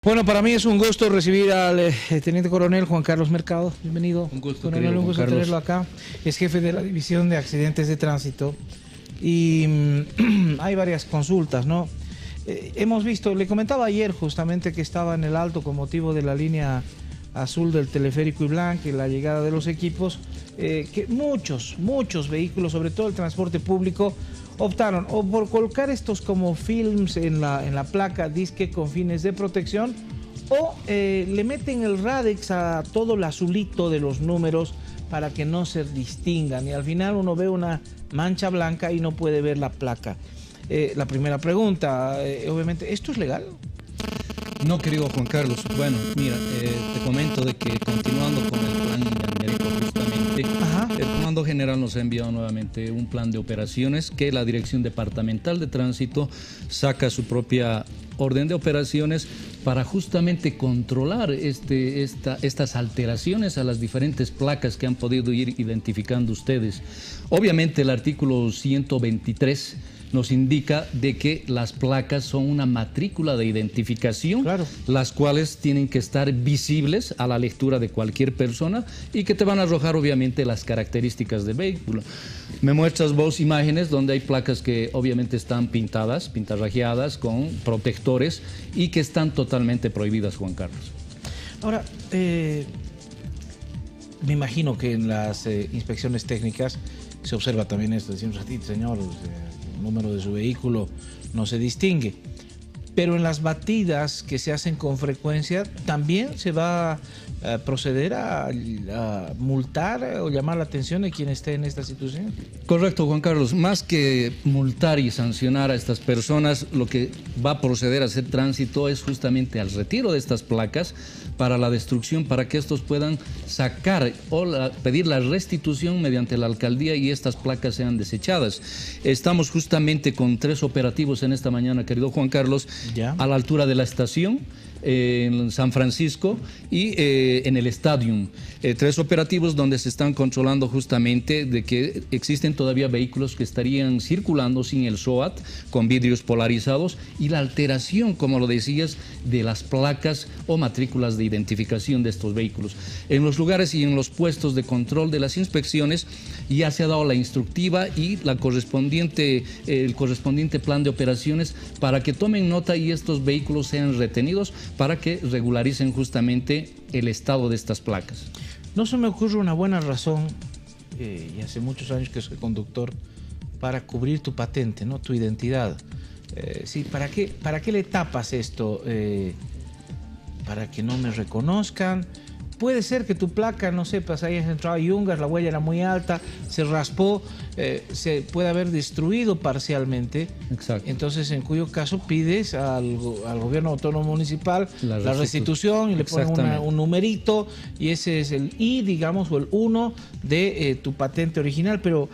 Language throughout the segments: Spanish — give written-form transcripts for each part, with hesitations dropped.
Bueno, para mí es un gusto recibir al Teniente Coronel Juan Carlos Mercado. Bienvenido. Un gusto, Coronel, querido un gusto Juan Carlos. tenerlo acá. Es jefe de la División de Accidentes de Tránsito. Y hay varias consultas, ¿no? Hemos visto, le comentaba ayer justamente que estaba en el Alto con motivo de la línea azul del teleférico y Blanc y la llegada de los equipos, que muchos vehículos, sobre todo el transporte público, optaron o por colocar estos como films en la placa disque con fines de protección, o le meten el Radex a todo el azulito de los números para que no se distingan, y al final uno ve una mancha blanca y no puede ver la placa. La primera pregunta, obviamente, ¿esto es legal? No, querido Juan Carlos. Bueno, mira, te comento de que continuando con el plan Ñandérico, justamente, el Comando General nos ha enviado nuevamente un plan de operaciones que la Dirección Departamental de Tránsito saca su propia orden de operaciones para justamente controlar estas alteraciones a las diferentes placas que han podido ir identificando ustedes. Obviamente el artículo 123 nos indica de que las placas son una matrícula de identificación, claro, las cuales tienen que estar visibles a la lectura de cualquier persona y que te van a arrojar obviamente las características del vehículo. Me muestras vos imágenes donde hay placas que obviamente están pintarrajeadas con protectores y que están totalmente prohibidas, Juan Carlos. Ahora, me imagino que en las inspecciones técnicas se observa también esto, decimos a ti, señor, el número de su vehículo no se distingue, pero en las batidas que se hacen con frecuencia también se va a proceder a multar o llamar la atención de quien esté en esta situación. Correcto, Juan Carlos. Más que multar y sancionar a estas personas, lo que va a proceder a hacer tránsito es justamente al retiro de estas placas para la destrucción, para que estos puedan sacar o pedir la restitución mediante la alcaldía y estas placas sean desechadas. Estamos justamente con 3 operativos en esta mañana, querido Juan Carlos, a la altura de la estación, en San Francisco y en el Stadium. 3 operativos donde se están controlando justamente de que existen todavía vehículos que estarían circulando sin el SOAT, con vidrios polarizados, y la alteración, como lo decías, de las placas o matrículas de identificación de estos vehículos. En los lugares y en los puestos de control de las inspecciones ya se ha dado la instructiva y el correspondiente plan de operaciones para que tomen nota y estos vehículos sean retenidos para que regularicen justamente el estado de estas placas. No se me ocurre una buena razón, y hace muchos años que soy conductor, para cubrir tu patente, ¿no? Tu identidad. Sí, ¿para qué le tapas esto? Para que no me reconozcan. Puede ser que tu placa, no sé, pues hayas entrado a Yungas, la huella era muy alta, se raspó, se puede haber destruido parcialmente. Exacto. Entonces, en cuyo caso pides al gobierno autónomo municipal la restitución y le ponen un numerito, y ese es el I, digamos, o el 1 de tu patente original, pero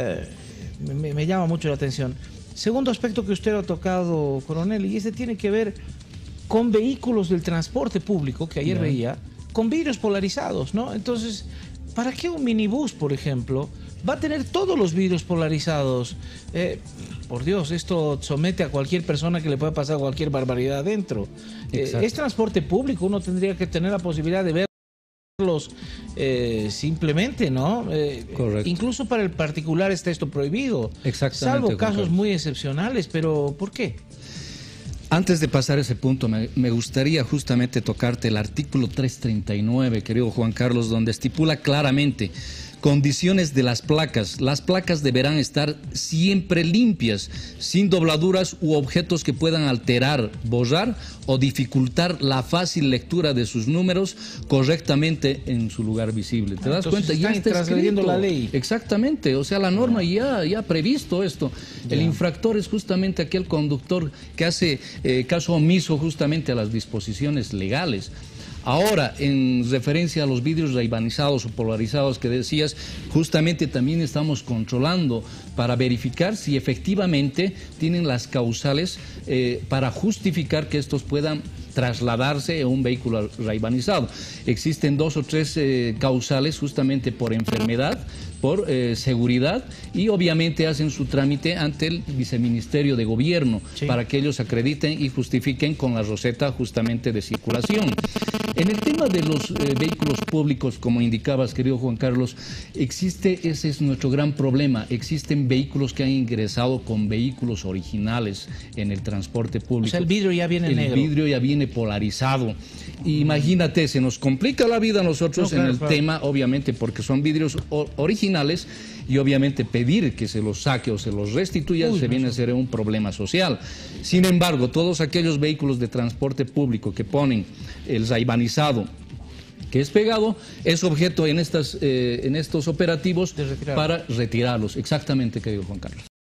me llama mucho la atención. Segundo aspecto que usted ha tocado, coronel, y este tiene que ver con vehículos del transporte público, que ayer veía, con vidrios polarizados, ¿no? Entonces, ¿para qué un minibús, por ejemplo, va a tener todos los vidrios polarizados? Por Dios, esto somete a cualquier persona que le pueda pasar cualquier barbaridad adentro. Es transporte público, uno tendría que tener la posibilidad de verlos simplemente, ¿no? Correcto. Incluso para el particular está esto prohibido. Exactamente. Salvo casos muy excepcionales, pero ¿por qué? Antes de pasar ese punto, me gustaría justamente tocarte el artículo 339, querido Juan Carlos, donde estipula claramente condiciones de las placas. Las placas deberán estar siempre limpias, sin dobladuras u objetos que puedan alterar, borrar o dificultar la fácil lectura de sus números correctamente en su lugar visible. ¿Te das cuenta? Ya está transgrediendo la ley. Exactamente, o sea, la norma ya ha previsto esto. El infractor es justamente aquel conductor que hace caso omiso justamente a las disposiciones legales. Ahora, en referencia a los vidrios raibanizados o polarizados que decías, justamente también estamos controlando para verificar si efectivamente tienen las causales para justificar que estos puedan trasladarse en un vehículo raibanizado. Existen 2 o 3 causales justamente por enfermedad, por seguridad, y obviamente hacen su trámite ante el Viceministerio de Gobierno, sí, para que ellos acrediten y justifiquen con la roseta justamente de circulación. En el tema de los vehículos públicos, como indicabas, querido Juan Carlos, ese es nuestro gran problema. Existen vehículos que han ingresado con vehículos originales en el transporte público. O sea, el vidrio ya viene negro. El vidrio ya viene polarizado. Imagínate, se nos complica la vida a nosotros en el tema, obviamente, porque son vidrios originales, y obviamente pedir que se los saque o se los restituya viene a ser un problema social. Sin embargo, todos aquellos vehículos de transporte público que ponen el zaibanizado, que es pegado, es objeto en estos operativos para retirarlos. Exactamente, querido Juan Carlos.